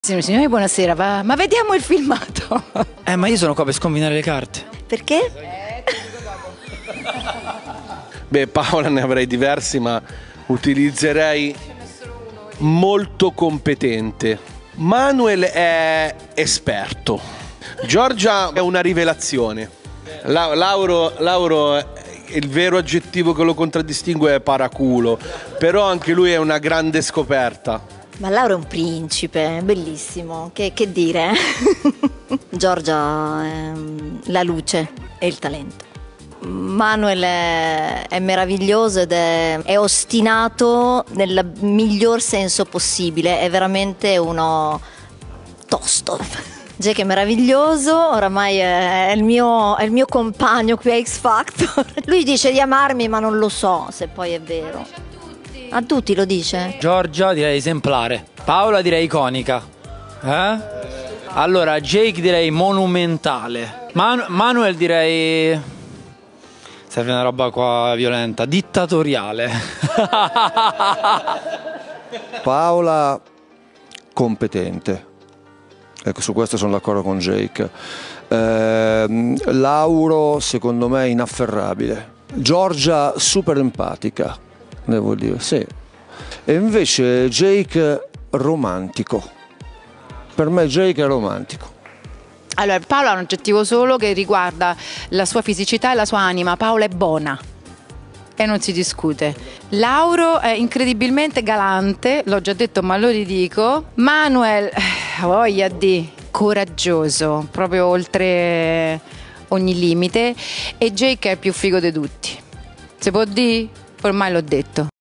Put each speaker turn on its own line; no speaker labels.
Signori, buonasera, ma vediamo il filmato.
Ma io sono qua per scombinare le carte.
Perché?
Beh, Paola ne avrei diversi, ma utilizzerei molto competente. Manuel è esperto. Giorgia è una rivelazione. Lauro, il vero aggettivo che lo contraddistingue è paraculo, però anche lui è una grande scoperta.
Ma Laura è un principe, bellissimo, che dire? Giorgia è la luce e il talento. Manuel è meraviglioso ed è ostinato nel miglior senso possibile, è veramente uno tosto. Jake è meraviglioso, oramai è il mio compagno qui a X Factor. Lui dice di amarmi, ma non lo so se poi è vero. A tutti lo dice?
Giorgia direi esemplare. Paola direi iconica. Allora Jake direi monumentale. Manuel direi... serve una roba qua violenta. Dittatoriale.
Paola competente. Ecco, su questo sono d'accordo con Jake. Lauro secondo me inafferrabile. Giorgia super empatica, devo dire, sì. E invece Jake romantico. Per me Jake è romantico.
Allora, Paola ha un aggettivo solo che riguarda la sua fisicità e la sua anima. Paola è buona e non si discute. Lauro è incredibilmente galante, l'ho già detto ma lo ridico. Manuel, voglia di coraggioso, proprio oltre ogni limite. E Jake è il più figo di tutti. Si può dire? Ormai l'ho detto.